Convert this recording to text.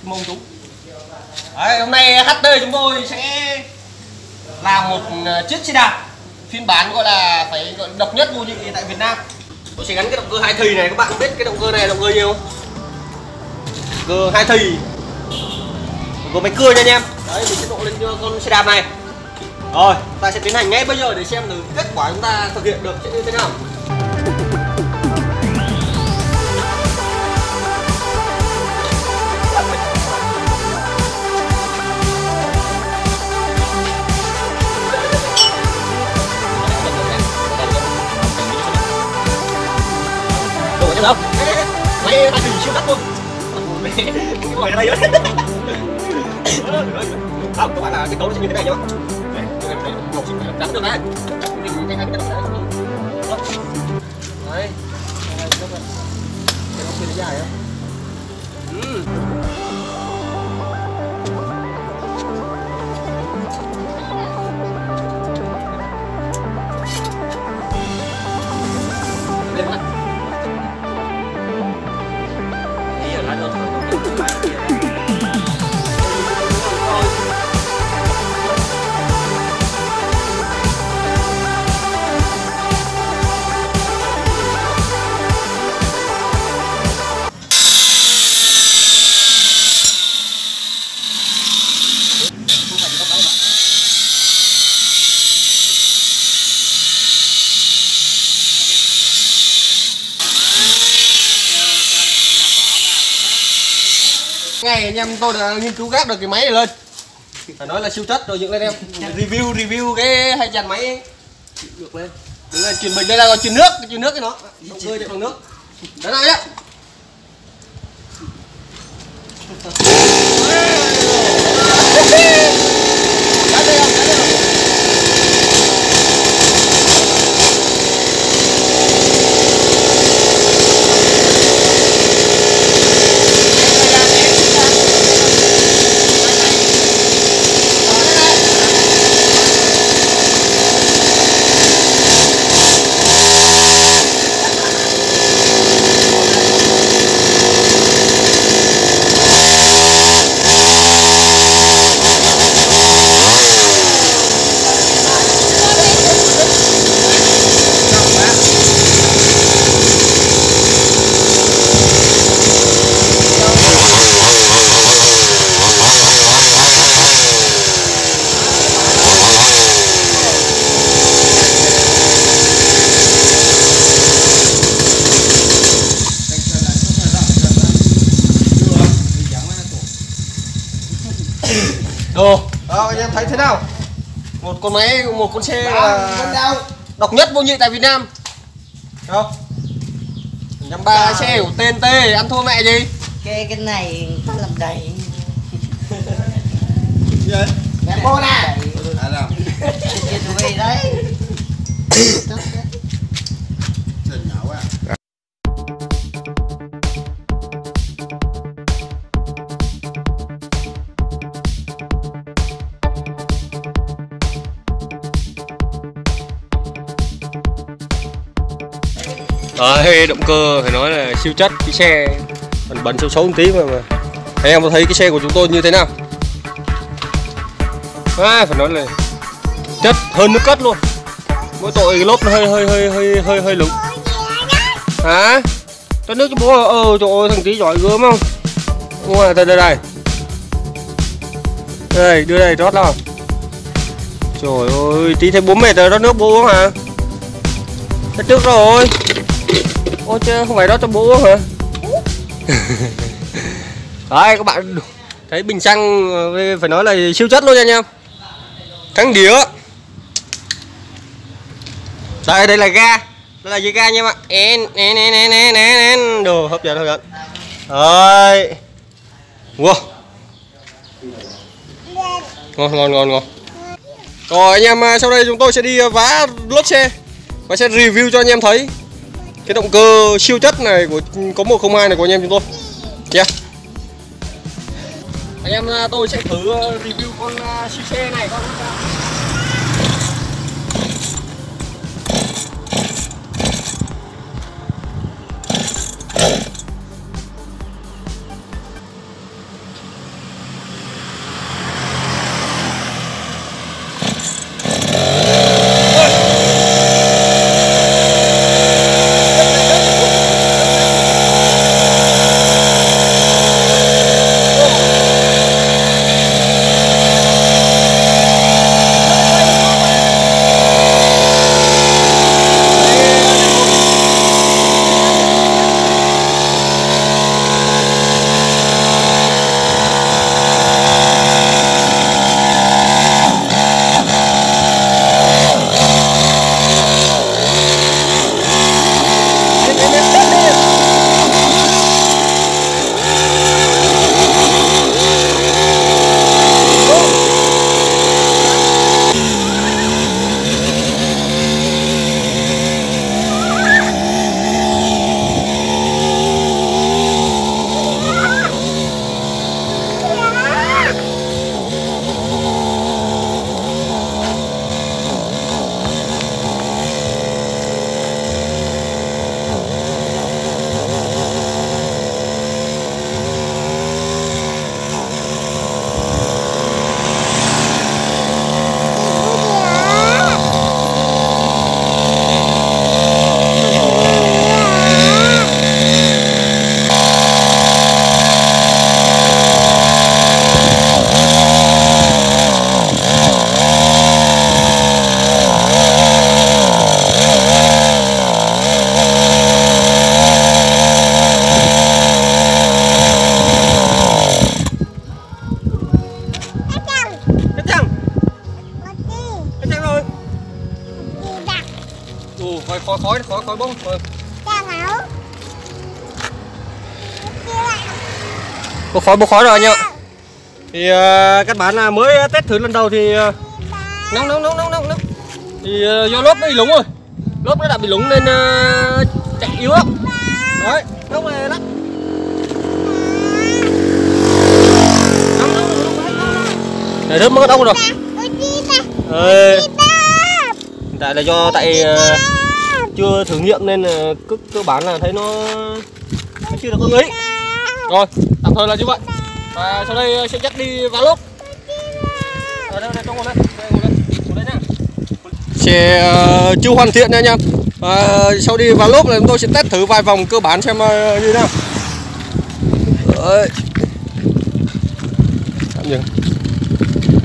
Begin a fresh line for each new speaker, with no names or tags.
mông chúng. Đấy, hôm nay HT chúng tôi sẽ làm một chiếc xe đạp phiên bản gọi là phải gọi độc nhất vô nhị tại Việt Nam. Tôi sẽ gắn cái động cơ 2 thì này, các bạn biết cái động cơ này là động cơ gì không? Cơ 2 thì, có máy cưa nha anh em. Đấy, mình sẽ độ lên con xe đạp này. Rồi, ta sẽ tiến hành ngay bây giờ để xem thử kết quả chúng ta thực hiện được sẽ như thế nào. Đâu? Máy ta siêu đắt luôn. Ngồi ở đây đó. Không, các bạn là cái cấu nó sẽ như thế này nhá. Đây, cái này một xíu đánh được đấy. Cái hai cái đấy. Đấy. Cái nó kia nó dài á. Lên mặt. Ngày anh em tôi đã nghiên cứu gác được cái máy này lên, phải nói là siêu chất rồi. Dựng lên em review cái hai dàn máy ấy. Được lên, đứng lên truyền bình. Đây là còn truyền nước cái nó động cơ chạy bằng nước. Đấy này nhá. Anh em thấy thế nào? Một con máy, một con xe là độc nhất vô nhị tại Việt Nam. Được không? 130 xe của TNT ăn thua mẹ gì?
Cái này ta làm đầy.
Gì vậy?
Mẹ cô nè.
À làm.
Cái tụi đấy.
Trời nhỏ quá. Đấy, động cơ phải nói là siêu chất. Cái xe còn bẩn xấu một tí mà anh em có thấy cái xe của chúng tôi như thế nào? Phải nói là chất hơn nước cất luôn. Mỗi tội cái lốp nó hơi lủng. Hả? Cho nước cho bố. Trời ơi, thằng tí giỏi gớm không? Mua đây. Đây, đưa đây rót nào. Trời ơi, tí thấy bố mệt rồi rót nước bố uống hả? Hết trước rồi. Ôi chứ không phải đó cho bố uống hả? Đấy, các bạn thấy bình xăng phải nói là siêu chất luôn nha anh em. Thắng đĩa. Đây là ga. Đây là dây ga nha em ạ. Đồ hấp dẫn. Đấy. Wow. Ngon. Rồi anh em, sau đây chúng tôi sẽ đi vá lốp xe và sẽ review cho anh em thấy cái động cơ siêu chất này của có 102 này của anh em chúng tôi. Yeah. Anh em tôi sẽ thử review con siêu xe này con. khói bông. Bốc khói rồi anh ạ. Thì các bạn mới test thử lần đầu thì nóng. Thì do lốp nó bị lủng rồi. Lốp nó đã bị lủng nên chạy yếu lắm. Đấy, nóng này lắm. Để rớt mất ốc rồi. Tại là tại chưa thử nghiệm nên cơ bản là thấy nó chưa được ưng ý. Rồi, tạm thời là như vậy. Và sau đây sẽ dắt đi vào lốp. Ở đây trong ngồi đây nha. Xe chưa hoàn thiện nha anh em. Sau đi vào lốp là chúng tôi sẽ test thử vài vòng cơ bản xem như thế nào. Đấy. Tạm dừng.